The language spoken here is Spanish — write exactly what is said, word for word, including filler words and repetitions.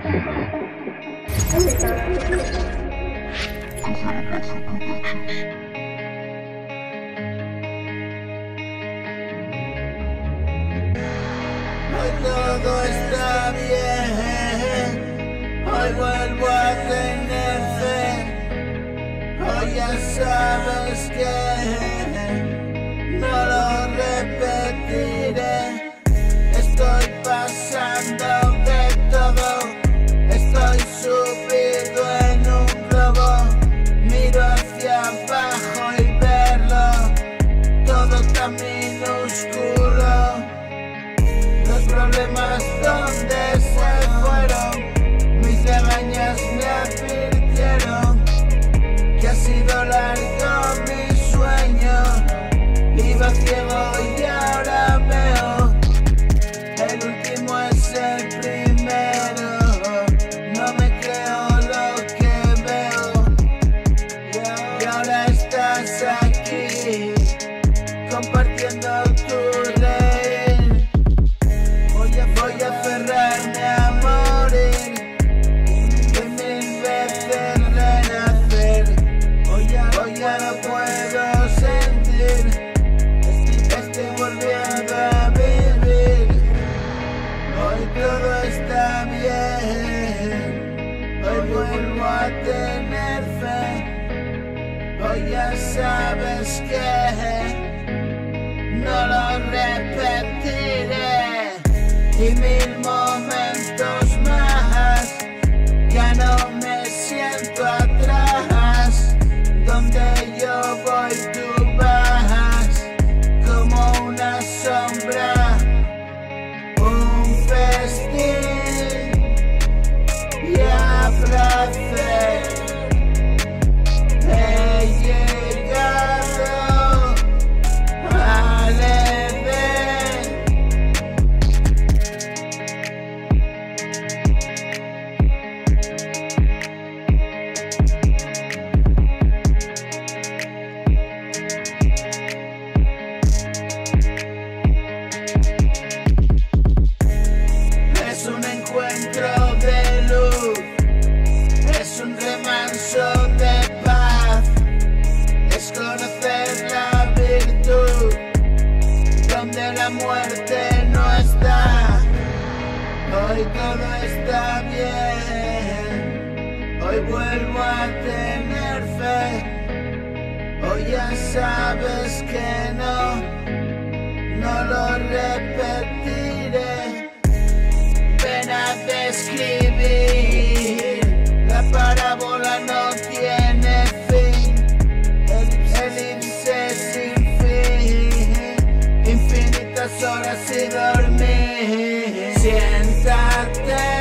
Hoy todo está bien, hoy vuelvo a tener fe, hoy ya sabes que no lo repetiré. Estoy pasando de todo, estoy subido en un globo, miro hacia abajo y verlo todo tan minúsculo. Los problemas donde se fueron, mis legañas me advirtieron que ha sido largo mi sueño. Iba ciego y ahora veo, el último es el primero. No me creo lo que veo, y ahora estás aquí compartiendo tu ley. Voy a, voy a aferrarme a morir y mil veces renacer. Hoy ya, hoy ya no puedo sentir, estoy volviendo a vivir. Hoy todo está bien, hoy vuelvo a tener fe, hoy ya sabes que no lo repetiré. Y mil momentos más, ya no me siento atrás, donde yo voy tú vas, como una sombra, un festín y a placer. He llegado al Edén. Es un encuentro de luz, es un remanso de paz, es conocer la virtud donde la muerte no está. Hoy todo está bien, hoy vuelvo a tener fe, hoy ya sabes que no, no lo repetiré. Ven a describir, la parábola no tiene fin, elipse sin fin, infinitas horas y dormir. Siéntate